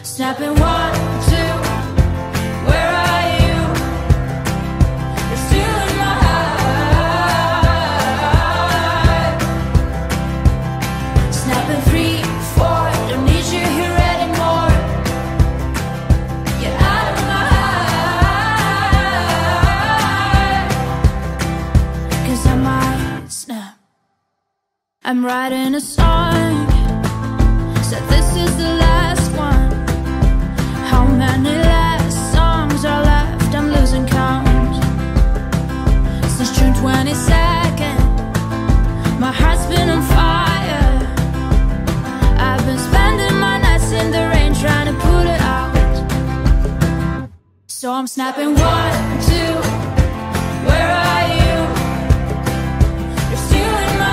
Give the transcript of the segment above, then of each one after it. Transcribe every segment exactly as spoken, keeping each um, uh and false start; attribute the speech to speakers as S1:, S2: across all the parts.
S1: Snapping one, two, where are you? You're still in my heart. Snapping three, four, don't need you here anymore. You're out of my heart. 'Cause I might snap. I'm writing a song, said this is the last one. How many last songs are left? I'm losing count. Since June twenty-second, my heart's been on fire. I've been spending my nights in the rain trying to put it out. So I'm snapping one, two, where are you? You're still in my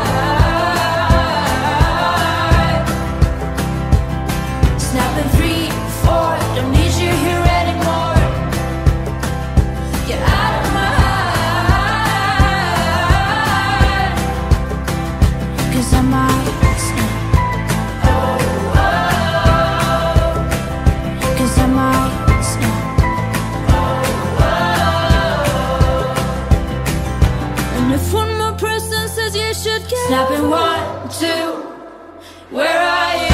S1: heart. Snapping three, four, don't need you here anymore. Get out of my heart. 'Cause I might snap. Oh, oh. 'Cause I might snap. Oh, oh. And if one more person says you should get snapping one, two, where are you?